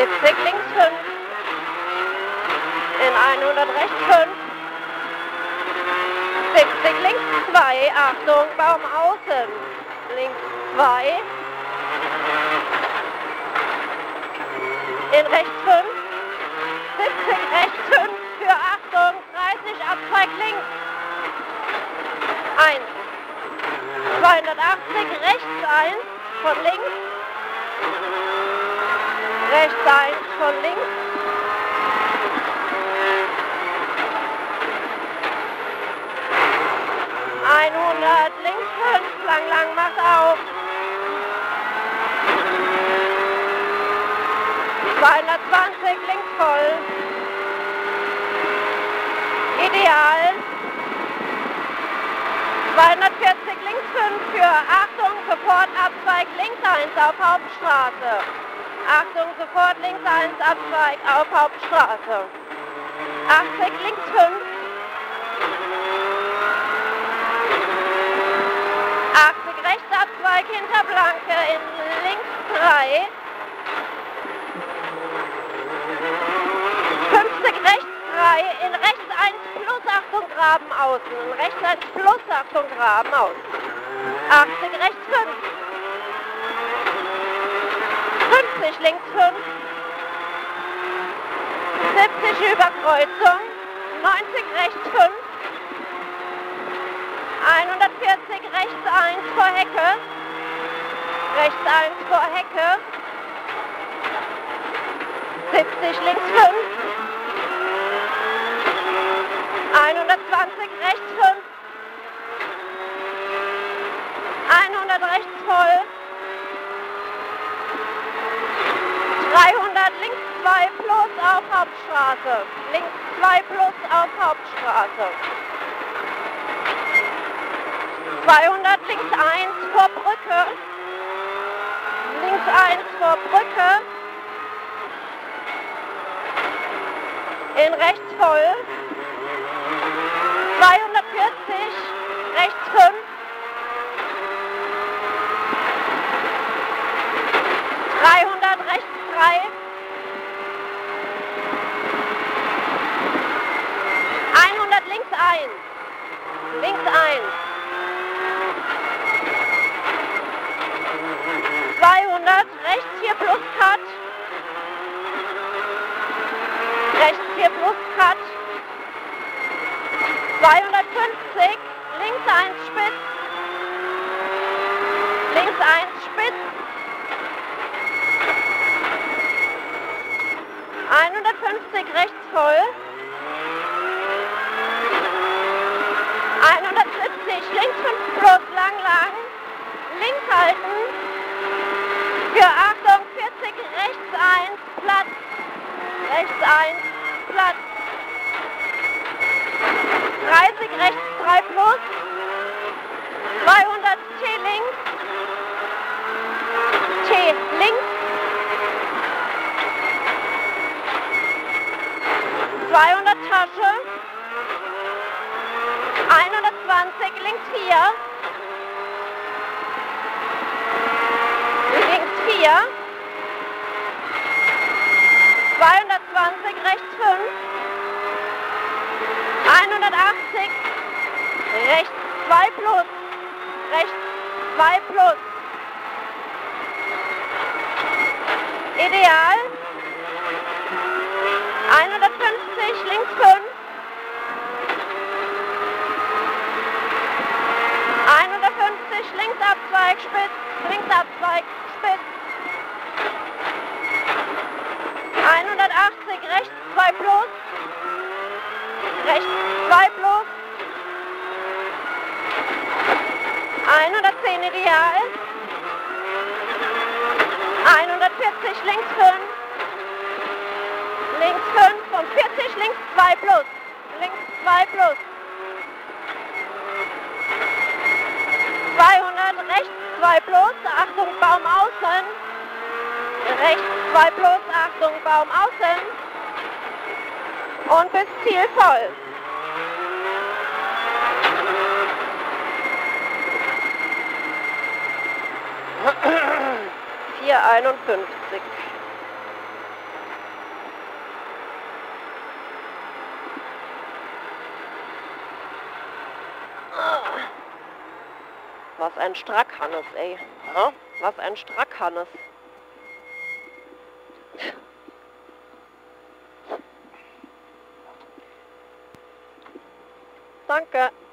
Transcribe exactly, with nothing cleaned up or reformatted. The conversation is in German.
siebzig links fünf, in hundert rechts fünf, siebzig links zwei, Achtung, Baum außen, links zwei, in rechts fünf, siebzig rechts fünf, für Achtung, dreißig Abzweig links, eins, zweihundertachtzig rechts eins, von links, rechts eins, von links, hundert links fünf, lang lang macht auf, zweihundertzwanzig links voll, ideal, zweihundertvierzig links fünf für Achtung, sofort Abzweig links eins auf Hauptstraße, Achtung, sofort links eins Abzweig auf Hauptstraße, achtzig links fünf, achtzig rechts Abzweig hinter Blanke in links drei, fünfzig rechts drei, in rechts eins plus Achtung Graben außen, in rechts eins plus Achtung Graben außen, achtzig rechts fünf, fünfzig links fünf, siebzig über Kreuzung, neunzig rechts fünf, hundertvierzig rechts eins vor Hecke, rechts eins vor Hecke, siebzig links fünf, hundertzwanzig rechts fünf, hundert rechts voll, dreihundert links zwei plus auf Hauptstraße, links zwei plus auf Hauptstraße. zweihundert links eins vor Brücke, links eins vor Brücke, in rechts voll, zweihundertvierzig, rechts fünf, dreihundert rechts drei, hundert links eins, links eins, zweihundert, rechts vier plus Cut, rechts vier plus Cut, zweihundertfünfzig, links eins spitz, links eins spitz, hundertfünfzig rechts voll, hundertsiebzig links fünf plus lang lang, links halten, für Achtung vierzig rechts eins, Platz, rechts eins, Platz, dreißig rechts drei plus, zweihundert T links, T links, zweihundert Tasche, hundertzwanzig links vier, links vier, zweihundertzwanzig rechts fünf, hundertachtzig, rechts zwei plus, rechts zwei plus, ideal, hundertfünfzig links fünf, hundertfünfzig links Abzweig spitz, links Abzweig spitz, hundertachtzig rechts zwei plus, rechts zwei plus, hundertzehn ideal, hundertvierzig links fünf, links fünf und vierzig links zwei plus, links zwei plus, zweihundert rechts zwei plus, Achtung Baum außen, rechts zwei plus, Achtung Baum außen und bis Ziel voll. vier einundfünfzig. Was ein Strackhannes, ey. Ja? Was ein Strackhannes. Danke.